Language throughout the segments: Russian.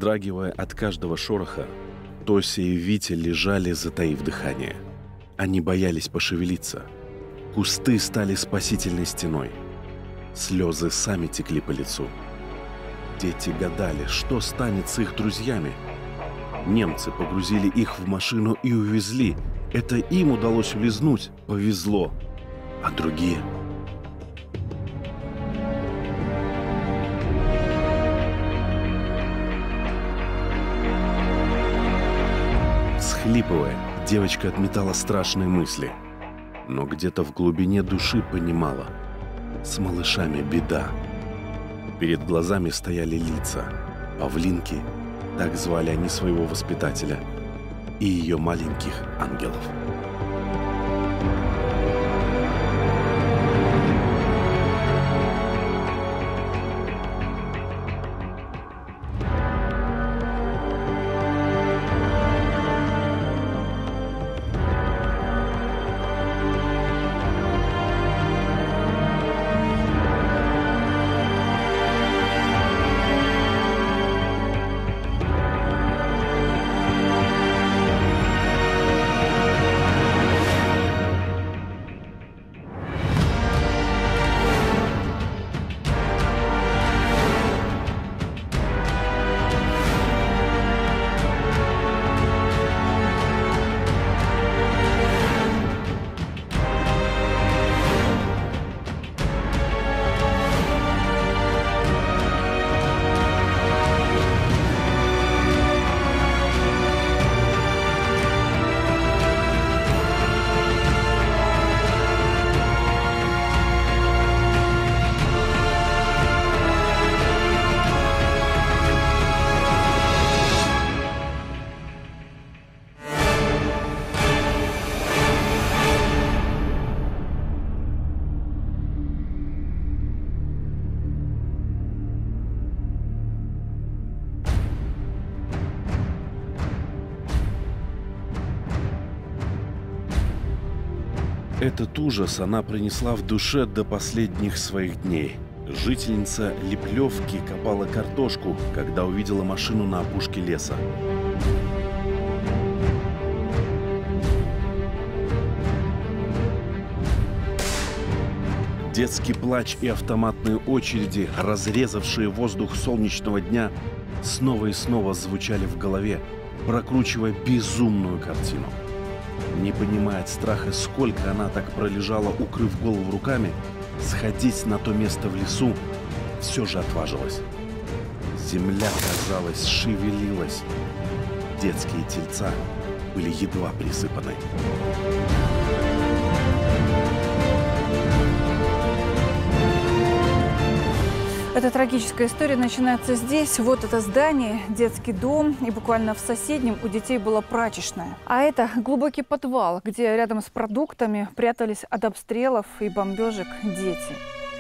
Вздрагивая от каждого шороха, Тося и Витя лежали, затаив дыхание. Они боялись пошевелиться. Кусты стали спасительной стеной. Слезы сами текли по лицу. Дети гадали, что станет с их друзьями. Немцы погрузили их в машину и увезли. Это им удалось улизнуть, повезло. А другие... Всхлипывая, девочка отметала страшные мысли. Но где-то в глубине души понимала: с малышами беда. Перед глазами стояли лица. Павлинки, так звали они своего воспитателя, и ее маленьких ангелов. Этот ужас она пронесла в душе до последних своих дней. Жительница Липлевки копала картошку, когда увидела машину на опушке леса. Детский плач и автоматные очереди, разрезавшие воздух солнечного дня, снова и снова звучали в голове, прокручивая безумную картину. Не понимая от страха, сколько она так пролежала, укрыв голову руками, сходить на то место в лесу все же отважилась. Земля, казалось, шевелилась. Детские тельца были едва присыпаны. Эта трагическая история начинается здесь. Вот это здание, детский дом, и буквально в соседнем у детей была прачечная. А это глубокий подвал, где рядом с продуктами прятались от обстрелов и бомбежек дети.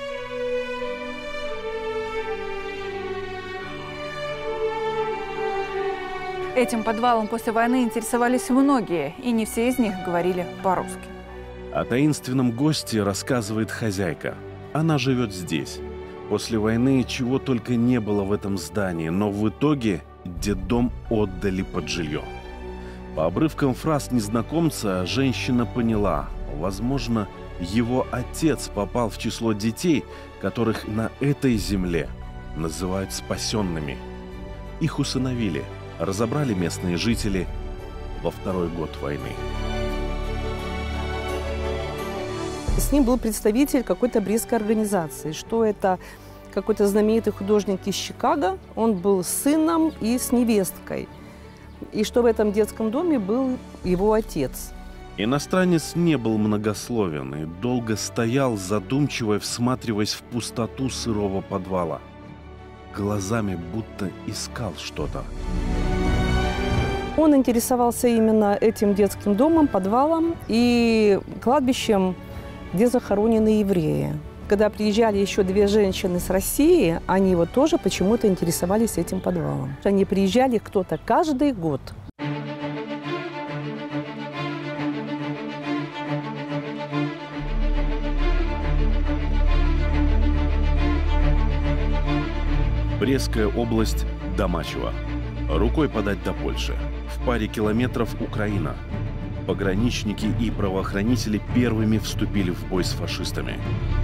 Этим подвалом после войны интересовались многие, и не все из них говорили по-русски. О таинственном госте рассказывает хозяйка. Она живет здесь. После войны чего только не было в этом здании, но в итоге детдом отдали под жилье. По обрывкам фраз незнакомца женщина поняла: возможно, его отец попал в число детей, которых на этой земле называют спасенными. Их усыновили, разобрали местные жители во второй год войны. С ним был представитель какой-то брестской организации, что это какой-то знаменитый художник из Чикаго. Он был сыном и с невесткой. И что в этом детском доме был его отец. Иностранец не был многословен и долго стоял, задумчиво всматриваясь в пустоту сырого подвала. Глазами будто искал что-то. Он интересовался именно этим детским домом, подвалом и кладбищем, где захоронены евреи. Когда приезжали еще две женщины с России, они вот тоже почему-то интересовались этим подвалом. Они приезжали кто-то каждый год. Брестская область, Домачево. Рукой подать до Польши. В паре километров Украина. Пограничники и правоохранители первыми вступили в бой с фашистами.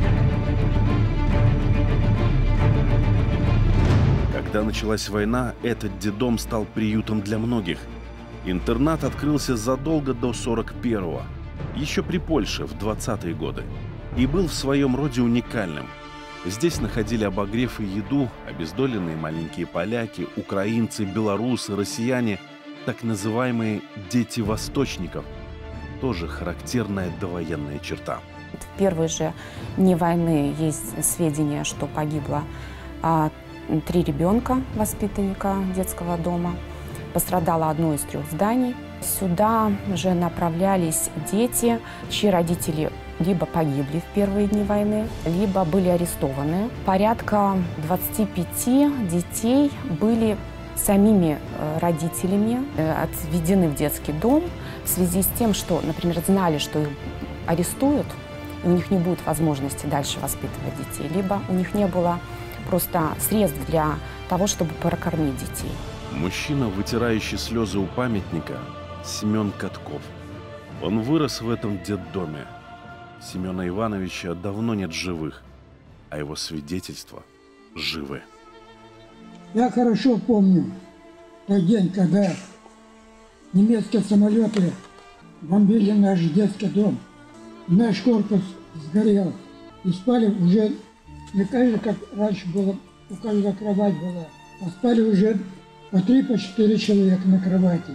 Когда началась война, этот детдом стал приютом для многих. Интернат открылся задолго до 41-го, еще при Польше в 20-е годы, и был в своем роде уникальным. Здесь находили обогрев и еду обездоленные маленькие поляки, украинцы, белорусы, россияне, так называемые «дети восточников», тоже характерная довоенная черта. В первые же дни войны есть сведения, что погибло 3 ребенка, воспитанника детского дома. Пострадало одно из 3 зданий. Сюда же направлялись дети, чьи родители либо погибли в первые дни войны, либо были арестованы. Порядка 25 детей были самими родителями отведены в детский дом в связи с тем, что, например, знали, что их арестуют, и у них не будет возможности дальше воспитывать детей, либо у них не было просто средств для того, чтобы прокормить детей. Мужчина, вытирающий слезы у памятника, Семен Катков. Он вырос в этом детдоме. Семена Ивановича давно нет живых, а его свидетельства живы. Я хорошо помню тот день, когда немецкие самолеты бомбили наш детский дом. Наш корпус сгорел. И спали уже не каждый, как раньше было, у каждого кровать была, а спали уже по 3, по 4 человека на кровати.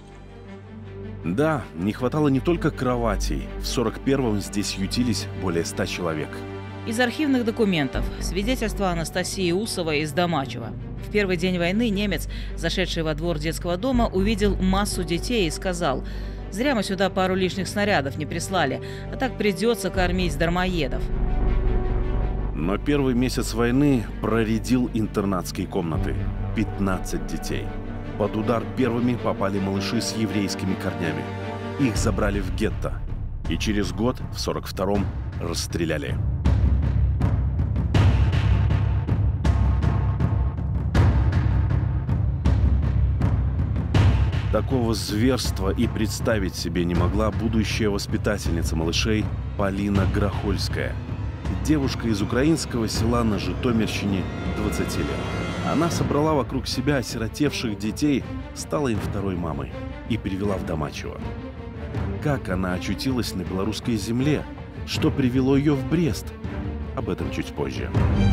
Да, не хватало не только кроватей. В 41-м здесь ютились более 100 человек. Из архивных документов свидетельство Анастасии Усовой из Домачева. В первый день войны немец, зашедший во двор детского дома, увидел массу детей и сказал: «Зря мы сюда пару лишних снарядов не прислали, а так придется кормить дармоедов». Но первый месяц войны проредил интернатские комнаты. 15 детей. Под удар первыми попали малыши с еврейскими корнями. Их забрали в гетто. И через год, в 42-м, расстреляли. Такого зверства и представить себе не могла будущая воспитательница малышей Полина Грохольская. Девушка из украинского села на Житомирщине, 20 лет. Она собрала вокруг себя осиротевших детей, стала им второй мамой и перевела в Домачево. Как она очутилась на белорусской земле? Что привело ее в Брест? Об этом чуть позже.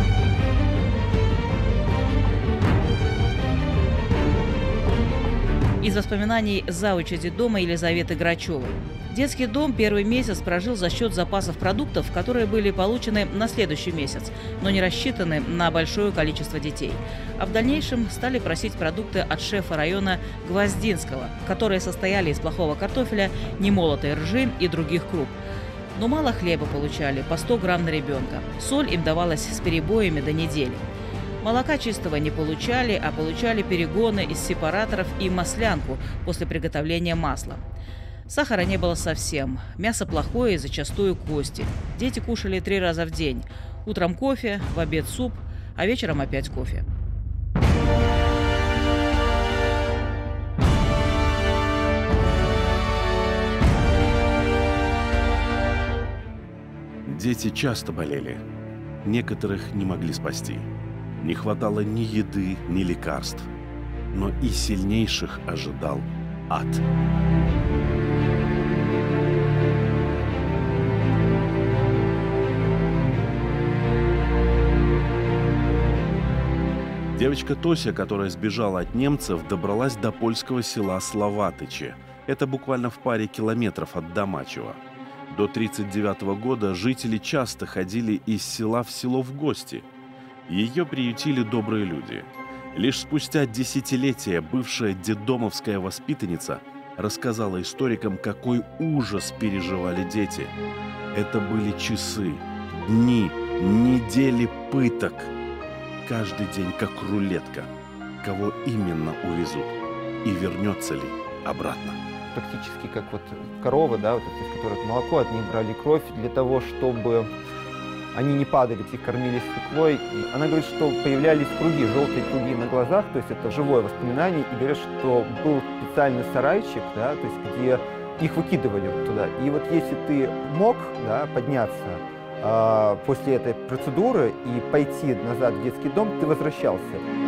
Из воспоминаний завуча детдома Елизаветы Грачевой. Детский дом первый месяц прожил за счет запасов продуктов, которые были получены на следующий месяц, но не рассчитаны на большое количество детей. А в дальнейшем стали просить продукты от шефа района Гвоздинского, которые состояли из плохого картофеля, немолотой ржи и других круп. Но мало хлеба получали, по 100 грамм на ребенка. Соль им давалась с перебоями до недели. Молока чистого не получали, а получали перегоны из сепараторов и маслянку после приготовления масла. Сахара не было совсем, мясо плохое и зачастую кости. Дети кушали 3 раза в день. Утром кофе, в обед суп, а вечером опять кофе. Дети часто болели. Некоторых не могли спасти. Не хватало ни еды, ни лекарств. Но и сильнейших ожидал ад. Девочка Тося, которая сбежала от немцев, добралась до польского села Словатычи. Это буквально в паре километров от Домачева. До 1939 года жители часто ходили из села в село в гости. Ее приютили добрые люди. Лишь спустя десятилетия бывшая детдомовская воспитанница рассказала историкам, какой ужас переживали дети. Это были часы, дни, недели пыток. Каждый день как рулетка. Кого именно увезут? И вернется ли обратно? Практически как вот коровы, да, вот из которых молоко, от них брали кровь для того, чтобы они не падали, их кормили свеклой. И она говорит, что появлялись круги, желтые круги на глазах, то есть это живое воспоминание. И говорят, что был специальный сарайчик, да, то есть где их выкидывали вот туда. И вот если ты мог, да, подняться после этой процедуры и пойти назад в детский дом, ты возвращался.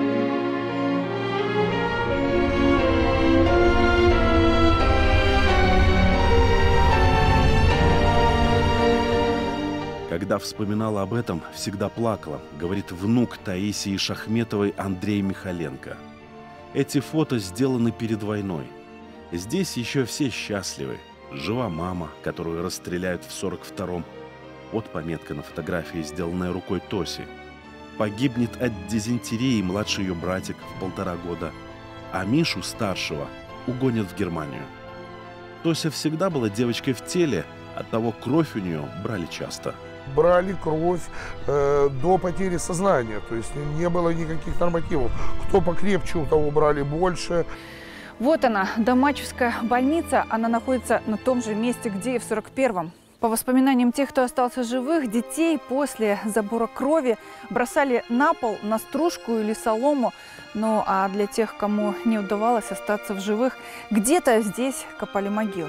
Когда вспоминала об этом, всегда плакала, говорит внук Таисии Шахметовой Андрей Михаленко. Эти фото сделаны перед войной. Здесь еще все счастливы. Жива мама, которую расстреляют в 42-м. Вот пометка на фотографии, сделанная рукой Тоси. Погибнет от дизентерии младший ее братик в 1,5 года. А Мишу, старшего, угонят в Германию. Тося всегда была девочкой в теле, оттого кровь у нее брали часто. Брали кровь до потери сознания, то есть не было никаких нормативов. Кто покрепче, у того брали больше. Вот она, Домачевская больница. Она находится на том же месте, где и в 41-м. По воспоминаниям тех, кто остался живых, детей после забора крови бросали на пол, на стружку или солому. Ну а для тех, кому не удавалось остаться в живых, где-то здесь копали могилы.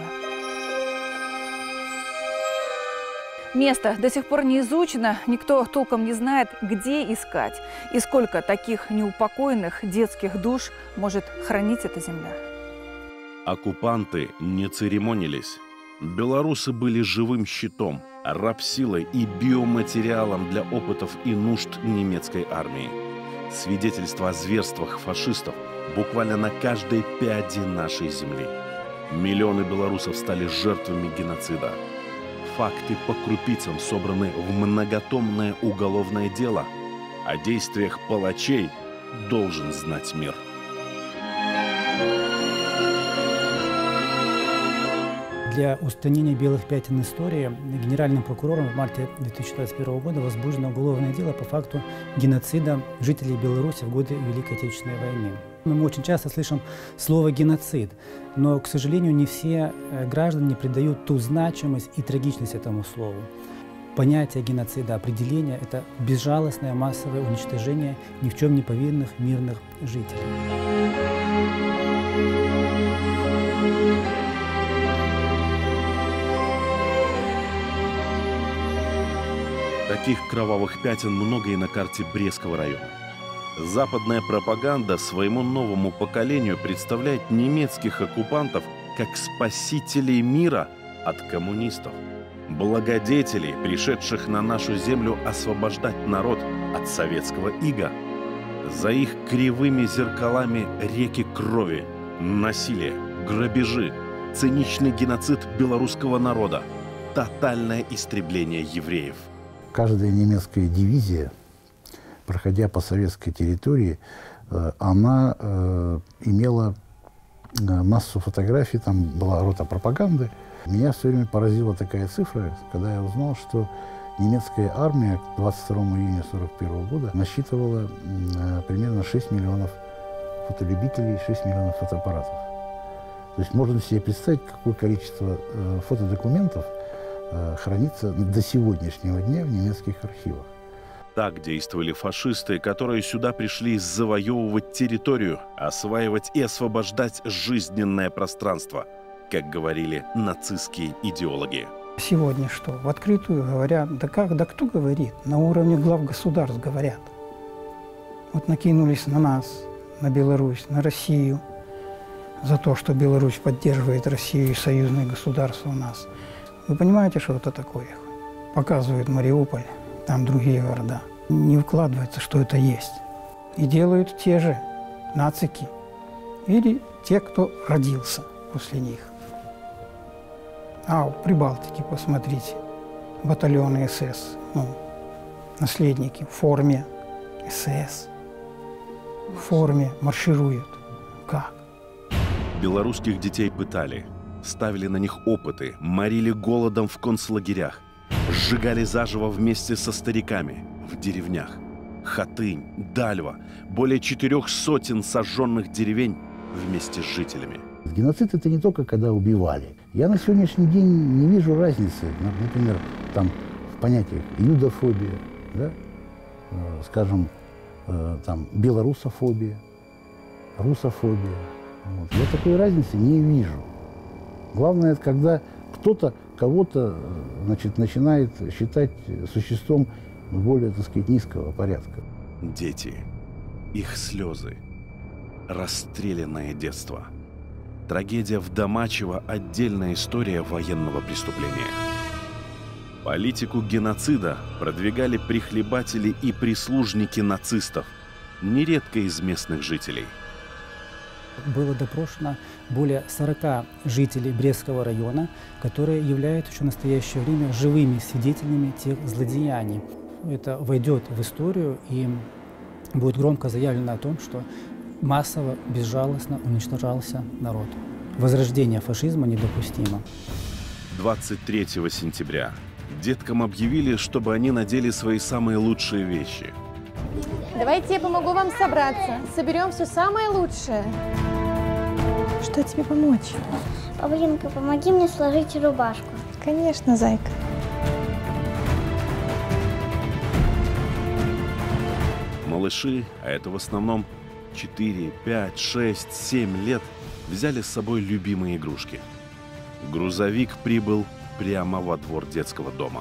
Место до сих пор не изучено, никто толком не знает, где искать и сколько таких неупокоенных детских душ может хранить эта земля. Оккупанты не церемонились. Белорусы были живым щитом, рабсилой и биоматериалом для опытов и нужд немецкой армии. Свидетельства о зверствах фашистов буквально на каждой пяди нашей земли. Миллионы белорусов стали жертвами геноцида. Факты по крупицам собраны в многотомное уголовное дело. О действиях палачей должен знать мир. Для устранения белых пятен истории генеральным прокурором в марте 2021 года возбуждено уголовное дело по факту геноцида жителей Беларуси в годы Великой Отечественной войны. Мы очень часто слышим слово «геноцид», но, к сожалению, не все граждане придают ту значимость и трагичность этому слову. Понятие геноцида, определение – это безжалостное массовое уничтожение ни в чем не повинных мирных жителей. Таких кровавых пятен много и на карте Брестского района. Западная пропаганда своему новому поколению представляет немецких оккупантов как спасителей мира от коммунистов, благодетелей, пришедших на нашу землю освобождать народ от советского ига. За их кривыми зеркалами реки крови, насилие, грабежи, циничный геноцид белорусского народа, тотальное истребление евреев. Каждая немецкая дивизия, проходя по советской территории, она имела массу фотографий, там была рота пропаганды. Меня все время поразила такая цифра, когда я узнал, что немецкая армия к 22 июня 1941 года насчитывала примерно 6 миллионов фотолюбителей, 6 миллионов фотоаппаратов. То есть можно себе представить, какое количество фотодокументов хранится до сегодняшнего дня в немецких архивах. Так действовали фашисты, которые сюда пришли завоевывать территорию, осваивать и освобождать жизненное пространство, как говорили нацистские идеологи. Сегодня что? В открытую говорят, да как, да кто говорит? На уровне глав государств говорят. Вот накинулись на нас, на Беларусь, на Россию, за то, что Беларусь поддерживает Россию и союзные государства у нас. Вы понимаете, что это такое? Показывают Мариуполь, там другие города. Не укладывается, что это есть. И делают те же нацики или те, кто родился после них. А в Прибалтике, посмотрите, батальоны СС, наследники в форме СС, в форме маршируют. Как? Белорусских детей пытали, ставили на них опыты, морили голодом в концлагерях, сжигали заживо вместе со стариками в деревнях. Хатынь, Дальва, более 400 сожженных деревень вместе с жителями. Геноцид – это не только когда убивали. Я на сегодняшний день не вижу разницы. Например, там понятиях юдофобия, да? Скажем, там, белорусофобия, русофобия. Вот. Я такой разницы не вижу. Главное, это когда кто-то кого-то, значит, начинает считать существом более, так сказать, низкого порядка. Дети, их слезы, расстрелянное детство. Трагедия в Домачево – отдельная история военного преступления. Политику геноцида продвигали прихлебатели и прислужники нацистов, нередко из местных жителей. Было допрошено более 40 жителей Брестского района, которые являются еще в настоящее время живыми свидетелями тех злодеяний. Это войдет в историю и будет громко заявлено о том, что массово, безжалостно уничтожался народ. Возрождение фашизма недопустимо. 23 сентября деткам объявили, чтобы они надели свои самые лучшие вещи. Давайте я помогу вам собраться. Соберем все самое лучшее. Что тебе помочь? Павлинка, помоги мне сложить рубашку. Конечно, зайка. Малыши, а это в основном 4, 5, 6, 7 лет, взяли с собой любимые игрушки. Грузовик прибыл прямо во двор детского дома.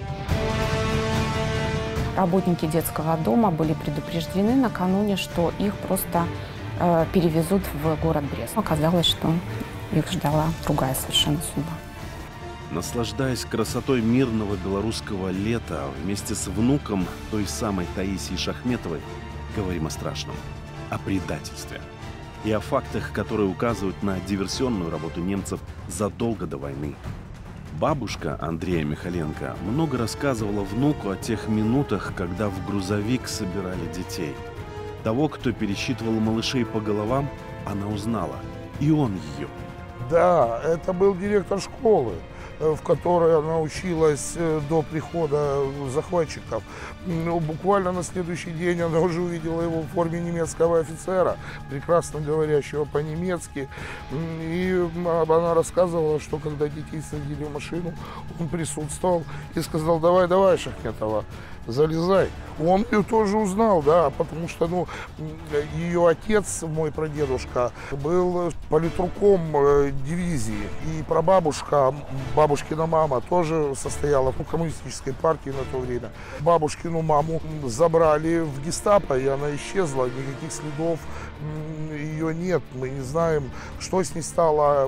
Работники детского дома были предупреждены накануне, что их просто перевезут в город Брест. Оказалось, что их ждала другая совершенно судьба. Наслаждаясь красотой мирного белорусского лета, вместе с внуком той самой Таисии Шахметовой, говорим о страшном, о предательстве и о фактах, которые указывают на диверсионную работу немцев задолго до войны. Бабушка Андрея Михаленко много рассказывала внуку о тех минутах, когда в грузовик собирали детей. Того, кто пересчитывал малышей по головам, она узнала. И он ее. Да, это был директор школы, в которой она училась до прихода захватчиков. Но буквально на следующий день она уже увидела его в форме немецкого офицера, прекрасно говорящего по-немецки. И она рассказывала, что когда детей садили в машину, он присутствовал и сказал: давай, давай, Шахметова, залезай. Он ее тоже узнал, да, потому что, ее отец, мой прадедушка, был политруком дивизии. И прабабушка, бабушкина мама, тоже состояла в коммунистической партии на то время. Бабушкину маму забрали в гестапо, и она исчезла. Никаких следов ее нет. Мы не знаем, что с ней стало.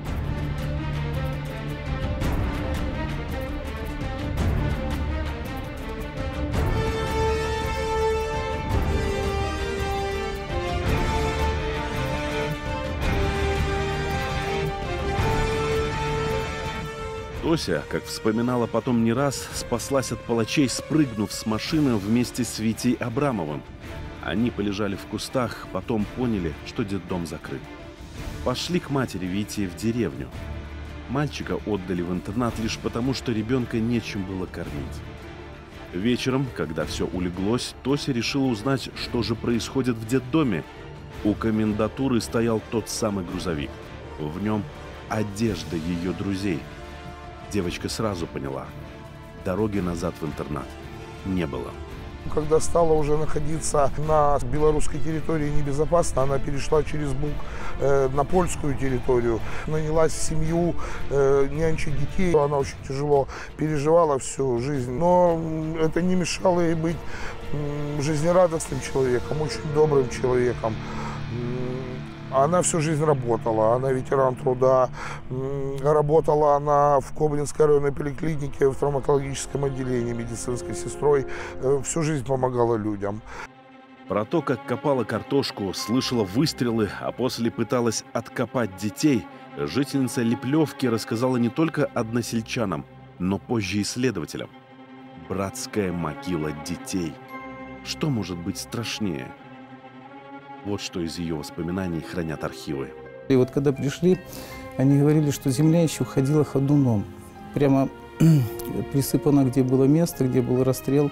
Тося, как вспоминала потом не раз, спаслась от палачей, спрыгнув с машины вместе с Витей Абрамовым. Они полежали в кустах, потом поняли, что детдом закрыт. Пошли к матери Вити в деревню. Мальчика отдали в интернат лишь потому, что ребенка нечем было кормить. Вечером, когда все улеглось, Тося решила узнать, что же происходит в детдоме. У комендатуры стоял тот самый грузовик. В нем одежда ее друзей. Девочка сразу поняла, дороги назад в интернат не было. Когда стала уже находиться на белорусской территории небезопасно, она перешла через Буг на польскую территорию, нанялась в семью, нянчить детей. Она очень тяжело переживала всю жизнь, но это не мешало ей быть жизнерадостным человеком, очень добрым человеком. Она всю жизнь работала, она ветеран труда, работала она в Кобринской районной поликлинике в травматологическом отделении медицинской сестрой, всю жизнь помогала людям. Про то, как копала картошку, слышала выстрелы, а после пыталась откопать детей, жительница Липлевки рассказала не только односельчанам, но позже исследователям. Братская могила детей. Что может быть страшнее? Вот что из ее воспоминаний хранят архивы. И вот когда пришли, они говорили, что земля еще ходила ходуном. Прямо присыпано, где было место, где был расстрел.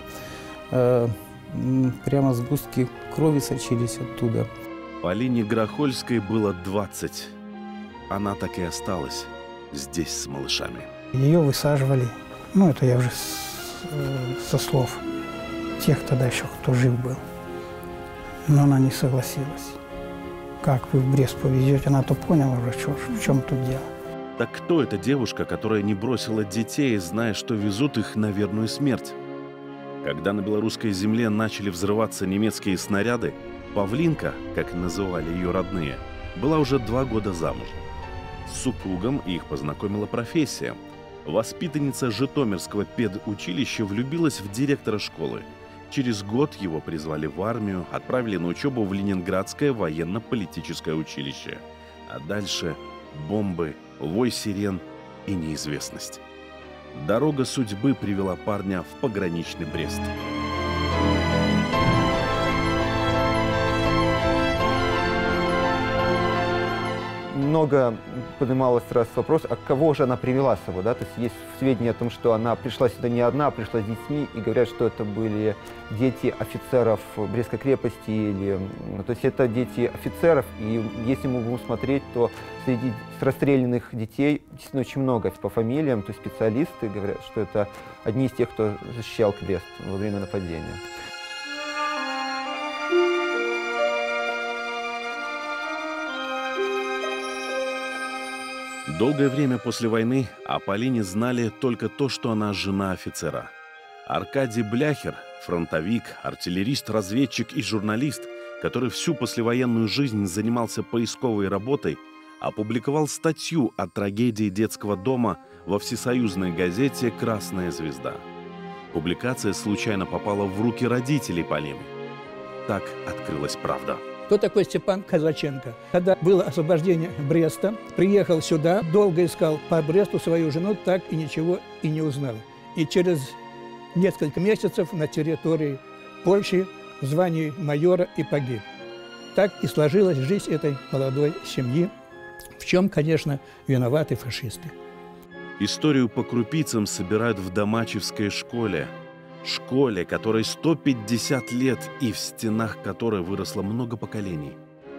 Прямо сгустки крови сочились оттуда. Полине Грохольской было 20. Она так и осталась здесь с малышами. Ее высаживали. Это я уже со слов тех тогда еще, кто жив был. Но она не согласилась. Как вы в Брест повезете? Она-то поняла уже, в чем тут дело. Так кто эта девушка, которая не бросила детей, зная, что везут их на верную смерть? Когда на белорусской земле начали взрываться немецкие снаряды, Павлинка, как называли ее родные, была уже 2 года замужем. С супругом их познакомила профессия. Воспитанница Житомирского педучилища влюбилась в директора школы. Через год его призвали в армию, отправили на учебу в Ленинградское военно-политическое училище. А дальше бомбы, вой сирен и неизвестность. Дорога судьбы привела парня в пограничный Брест. Много поднималось раз вопрос, а кого же она привела с собой, да? То есть есть сведения о том, что она пришла сюда не одна, а пришла с детьми, и говорят, что это были дети офицеров Брестской крепости, или, то есть это дети офицеров, и если мы будем смотреть, то среди расстрелянных детей действительно очень много по фамилиям, то есть специалисты говорят, что это одни из тех, кто защищал Брест во время нападения. Долгое время после войны о Полине знали только то, что она жена офицера. Аркадий Бляхер, фронтовик, артиллерист, разведчик и журналист, который всю послевоенную жизнь занимался поисковой работой, опубликовал статью о трагедии детского дома во всесоюзной газете «Красная звезда». Публикация случайно попала в руки родителей Полины. Так открылась правда. Кто такой Степан Казаченко? Когда было освобождение Бреста, приехал сюда, долго искал по Бресту свою жену, так и ничего и не узнал. И через несколько месяцев на территории Польши в звании майора и погиб. Так и сложилась жизнь этой молодой семьи, в чем, конечно, виноваты фашисты. Историю по крупицам собирают в Домачевской школе. Школе, которой 150 лет и в стенах которой выросло много поколений.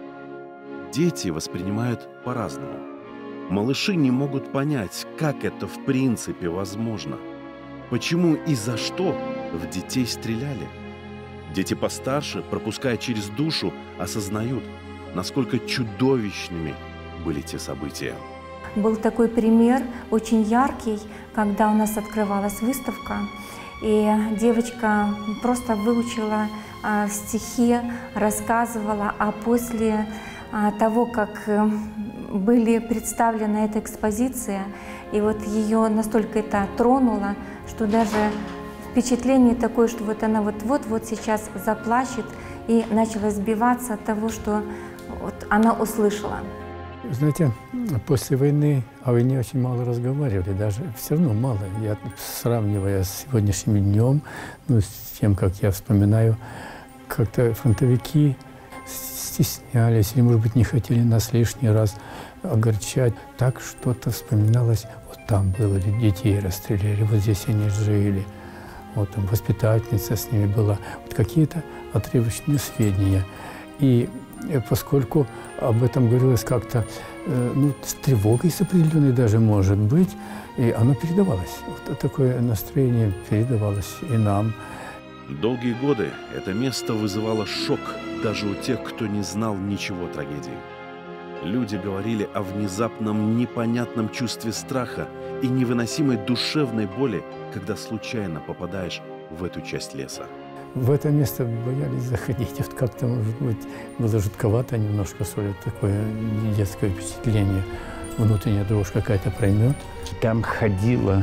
Дети воспринимают по-разному. Малыши не могут понять, как это в принципе возможно. Почему и за что в детей стреляли. Дети постарше, пропуская через душу, осознают, насколько чудовищными были те события. Был такой пример, очень яркий, когда у нас открывалась выставка. И девочка просто выучила стихи, рассказывала, а после того, как были представлены эта экспозиция, и вот ее настолько это тронуло, что даже впечатление такое, что вот она вот сейчас заплачет, и начала сбиваться от того, что вот она услышала. Знаете, после войны о войне очень мало разговаривали, даже все равно мало. Я, сравнивая с сегодняшним днем, ну, с тем, как я вспоминаю, как-то фронтовики стеснялись или, может быть, не хотели нас лишний раз огорчать. Так что-то вспоминалось, вот там было, детей расстреляли, вот здесь они жили, вот там воспитательница с ними была. Вот какие-то отрывочные сведения. И поскольку об этом говорилось как-то, ну, с тревогой с определенной даже, может быть, и оно передавалось. Вот такое настроение передавалось и нам. Долгие годы это место вызывало шок даже у тех, кто не знал ничего о трагедии. Люди говорили о внезапном непонятном чувстве страха и невыносимой душевной боли, когда случайно попадаешь в эту часть леса. В это место боялись заходить. Вот как-то, может быть, было жутковато немножко, что ли, такое детское впечатление. Внутренняя дрожь какая-то проймет. Там ходила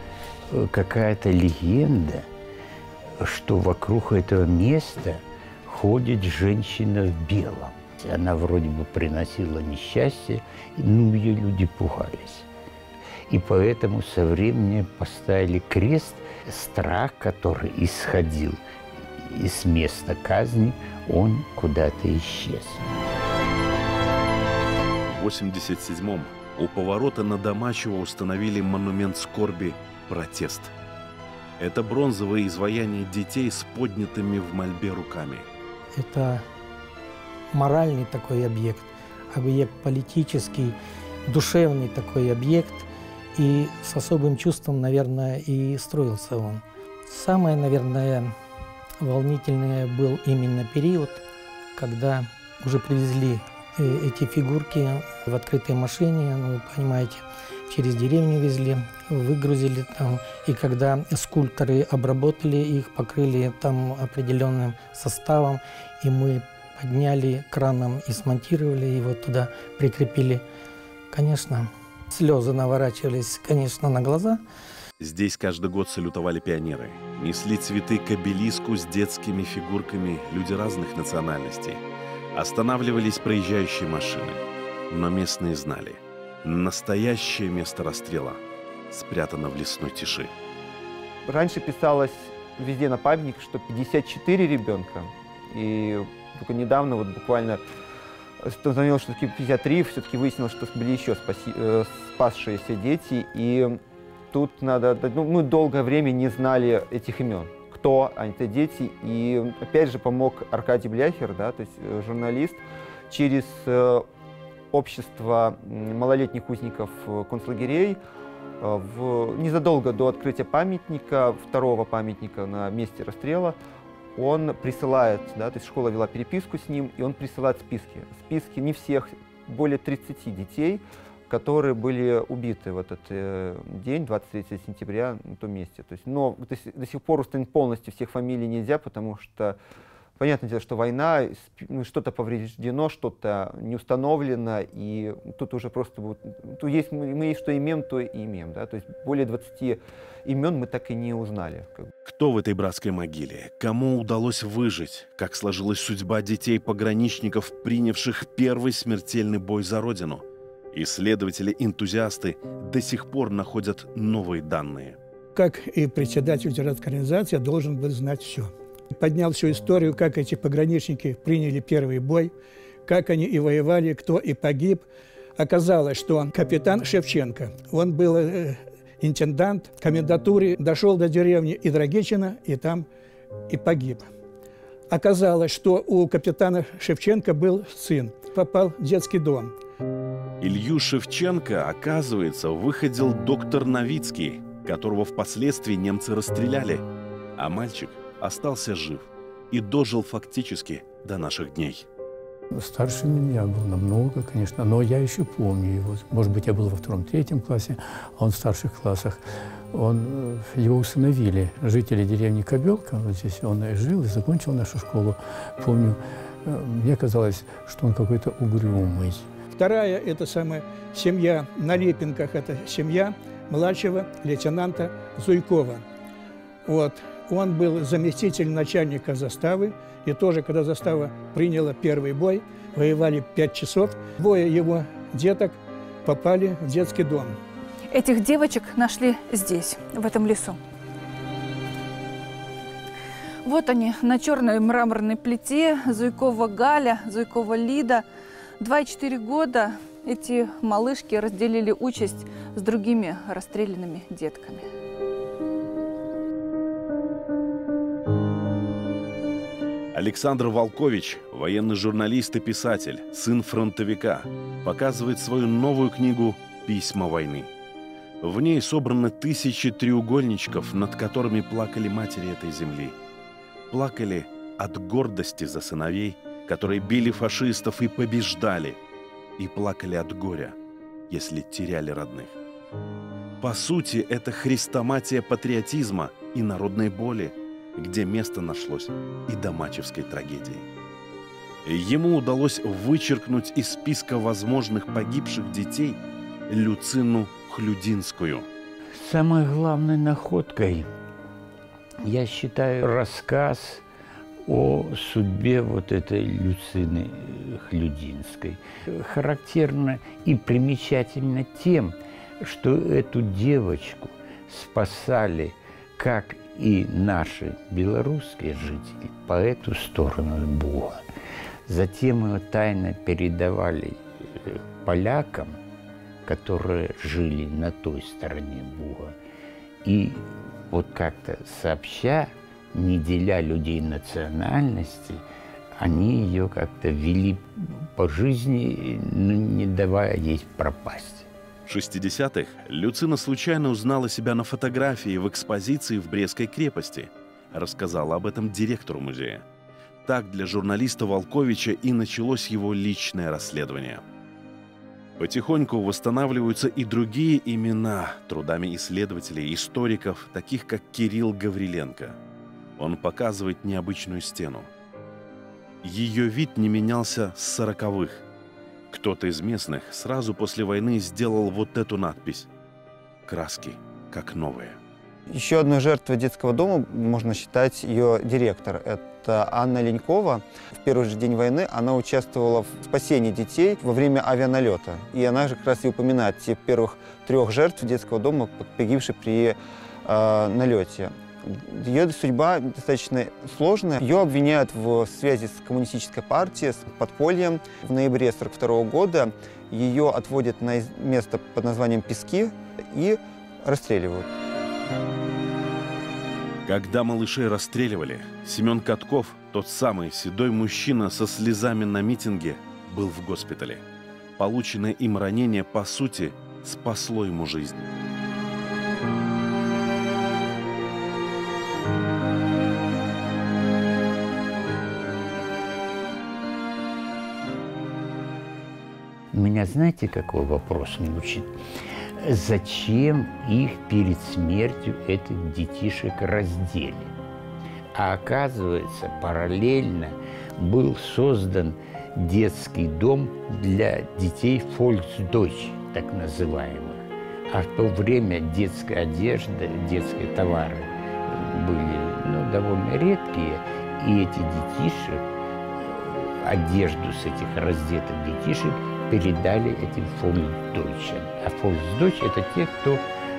какая-то легенда, что вокруг этого места ходит женщина в белом. Она вроде бы приносила несчастье, но ее люди пугались. И поэтому со временем поставили крест. Страх, который исходил из места казни, он куда-то исчез. В 1987-м у поворота на Домачево установили монумент скорби «Протест». Это бронзовое изваяние детей с поднятыми в мольбе руками. Это моральный такой объект политический, душевный такой объект. И с особым чувством, наверное, и строился он. Самое, наверное, волнительное был именно период, когда уже привезли эти фигурки в открытой машине, ну, вы понимаете, через деревню везли, выгрузили там, и когда скульпторы обработали их, покрыли там определенным составом, и мы подняли краном и смонтировали его туда, прикрепили. Конечно, слезы наворачивались, конечно, на глаза. Здесь каждый год салютовали пионеры. Несли цветы к обелиску с детскими фигурками люди разных национальностей. Останавливались проезжающие машины. Но местные знали. Настоящее место расстрела спрятано в лесной тиши. Раньше писалось везде на памятник, что 54 ребенка. И только недавно, вот буквально, установилось, что все-таки 53, все-таки выяснилось, что были еще спасшиеся дети. И тут надо... Ну, мы долгое время не знали этих имен. Кто это дети. И опять же помог Аркадий Бляхер, да, то есть журналист, через общество малолетних узников концлагерей незадолго до открытия памятника, второго памятника на месте расстрела, он присылает, да, то есть школа вела переписку с ним, и он присылает списки. Списки не всех, более 30 детей, которые были убиты в этот день, 23 сентября, на том месте. То есть, но до сих пор установить полностью всех фамилий нельзя, потому что понятное дело, что война, что-то повреждено, что-то не установлено, и тут уже просто тут есть, мы есть что имеем, то и имеем. Да? То есть более 20 имен мы так и не узнали. Кто в этой братской могиле? Кому удалось выжить? Как сложилась судьба детей-пограничников, принявших первый смертельный бой за Родину? Исследователи-энтузиасты до сих пор находят новые данные. Как и председатель ветеранской организации, я должен был знать все. Поднял всю историю, как эти пограничники приняли первый бой, как они и воевали, кто и погиб. Оказалось, что капитан Шевченко, он был интендант комендатуры, дошел до деревни Идрагичина и там и погиб. Оказалось, что у капитана Шевченко был сын, попал в детский дом. Илью Шевченко, оказывается, выходил доктор Новицкий, которого впоследствии немцы расстреляли, а мальчик остался жив и дожил фактически до наших дней. Старше меня был намного, конечно, но я еще помню его. Может быть, я был во 2-3 классе, а он в старших классах. Его усыновили жители деревни Кобелка, вот здесь он и жил, и закончил нашу школу. Помню, мне казалось, что он какой-то угрюмый. Вторая, это самая семья на Липенках, это семья младшего лейтенанта Зуйкова. Вот. Он был заместитель начальника заставы, и тоже, когда застава приняла первый бой, воевали 5 часов, двое его деток попали в детский дом. Этих девочек нашли здесь, в этом лесу. Вот они, на черной мраморной плите, Зуйкова Галя, Зуйкова Лида. 2,4 года эти малышки разделили участь с другими расстрелянными детками. Александр Волкович, военный журналист и писатель, сын фронтовика, показывает свою новую книгу «Письма войны». В ней собраны тысячи треугольничков, над которыми плакали матери этой земли. Плакали от гордости за сыновей, которые били фашистов и побеждали, и плакали от горя, если теряли родных. По сути, это хрестоматия патриотизма и народной боли, где место нашлось и домачевской трагедии. Ему удалось вычеркнуть из списка возможных погибших детей Люцину Хлюдинскую. Самой главной находкой я считаю рассказ о судьбе вот этой Люцины Хлюдинской. Характерно и примечательно тем, что эту девочку спасали как и наши белорусские жители по эту сторону Буга. Затем ее тайно передавали полякам, которые жили на той стороне Буга. И вот как-то сообща, не деля людей национальности, они ее как-то вели по жизни, не давая ей пропасть. В 60-х Люцина случайно узнала себя на фотографии в экспозиции в Брестской крепости. Рассказала об этом директору музея. Так для журналиста Волковича и началось его личное расследование. Потихоньку восстанавливаются и другие имена трудами исследователей, историков, таких как Кирилл Гавриленко. Он показывает необычную стену. Ее вид не менялся с 40-х. Кто-то из местных сразу после войны сделал вот эту надпись: «Краски, как новые». Еще одной жертвой детского дома можно считать ее директор. Это Анна Ленькова. В первый же день войны она участвовала в спасении детей во время авианалета. И она же как раз и упоминает те первых 3 жертв детского дома, погибших при налете. Ее судьба достаточно сложная. Ее обвиняют в связи с коммунистической партией, с подпольем. В ноябре 1942 года ее отводят на место под названием Пески и расстреливают. Когда малышей расстреливали, Семен Катков, тот самый седой мужчина со слезами на митинге, был в госпитале. Полученное им ранение, по сути, спасло ему жизнь. Меня знаете, какой вопрос мучит? Зачем их перед смертью этих детишек раздели? А оказывается, параллельно был создан детский дом для детей «Фольксдойч», так называемых. А в то время детская одежда, детские товары были довольно редкие, и эти детишек, одежду с этих раздетых детишек передали этим «Фольксдойчам». А «Фольксдойч» – это те, кто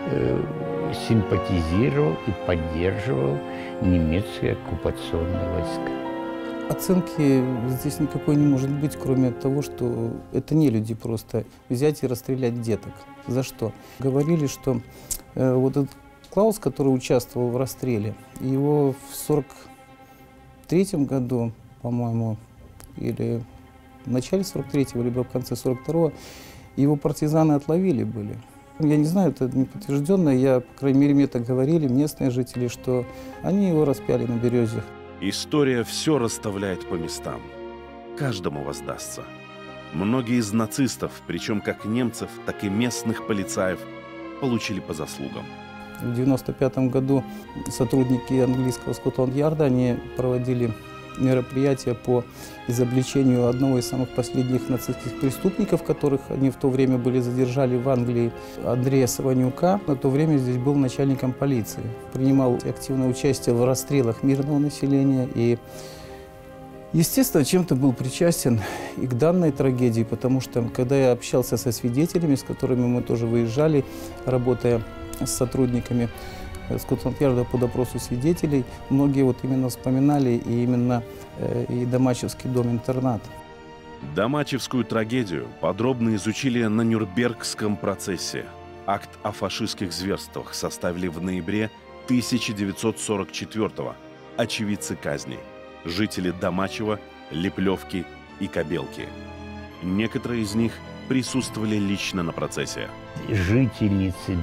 симпатизировал и поддерживал немецкие оккупационные войска. Оценки здесь никакой не может быть, кроме того, что это не люди просто взять и расстрелять деток. За что? Говорили, что вот этот Клаус, который участвовал в расстреле, его в 1943 году, по-моему, или в начале 43-го, либо в конце 42-го, его партизаны отловили были. Я не знаю, это не подтвержденно, по крайней мере, мне так говорили местные жители, что они его распяли на березе. История все расставляет по местам. Каждому воздастся. Многие из нацистов, причем как немцев, так и местных полицаев, получили по заслугам. В 1995 году сотрудники английского Скотланд-Ярда, они проводили мероприятия по изобличению одного из самых последних нацистских преступников, которых они в то время задержали в Англии, Андрея Саванюка. На то время здесь был начальником полиции. Принимал активное участие в расстрелах мирного населения и, естественно, чем-то был причастен и к данной трагедии, потому что, когда я общался со свидетелями, с которыми мы тоже выезжали, работая с сотрудниками Скотланд-Ярда по допросу свидетелей, многие именно вспоминали и именно и Домачевский дом-интернат. Домачевскую трагедию подробно изучили на Нюрнбергском процессе. Акт о фашистских зверствах составили в ноябре 1944-го. Очевидцы казни. Жители Домачева, Леплевки и Кобелки. Некоторые из них присутствовали лично на процессе. Жительницы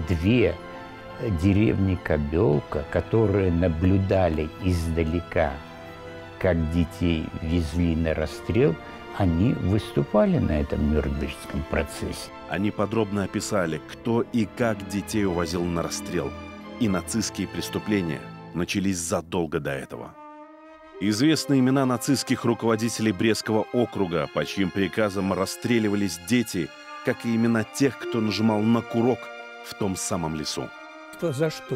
деревни Кобелка, которые наблюдали издалека, как детей везли на расстрел, они выступали на этом Нюрнбергском процессе. Они подробно описали, кто и как детей увозил на расстрел. И нацистские преступления начались задолго до этого. Известны имена нацистских руководителей Брестского округа, по чьим приказам расстреливались дети, как и имена тех, кто нажимал на курок в том самом лесу. За что?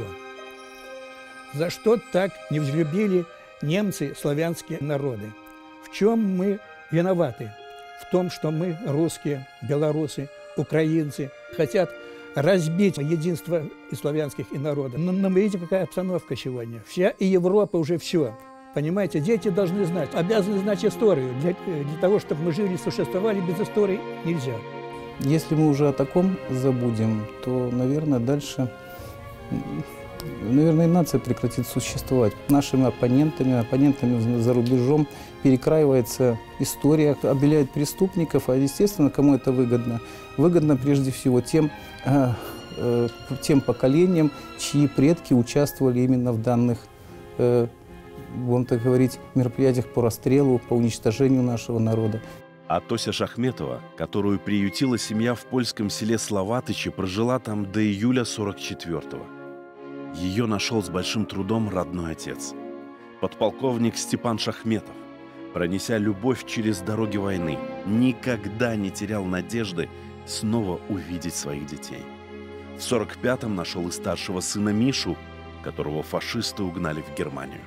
За что так не взлюбили немцы славянские народы? В чем мы виноваты? В том, что мы, русские, белорусы, украинцы, хотят разбить единство и славянских и народов. Но вы видите, какая обстановка сегодня. Вся и Европа уже все. Понимаете, дети должны знать, обязаны знать историю. Для того, чтобы мы жили, существовали, без истории нельзя. Если мы уже о таком забудем, то, наверное, дальше наверное, нация прекратит существовать. Нашими оппонентами за рубежом перекраивается история, обеляет преступников, а, естественно, кому это выгодно? Выгодно прежде всего тем поколениям, чьи предки участвовали именно в данных, будем так говорить, мероприятиях по расстрелу, по уничтожению нашего народа. А Тося Шахметова, которую приютила семья в польском селе Словатычи, прожила там до июля 44-го. Ее нашел с большим трудом родной отец. Подполковник Степан Шахметов, пронеся любовь через дороги войны, никогда не терял надежды снова увидеть своих детей. В 45-м нашел и старшего сына Мишу, которого фашисты угнали в Германию.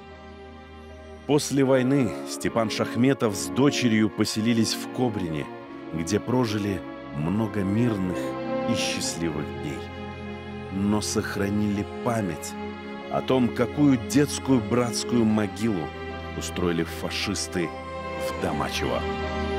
После войны Степан Шахметов с дочерью поселились в Кобрине, где прожили много мирных и счастливых дней. Но сохранили память о том, какую детскую братскую могилу устроили фашисты в Домачево.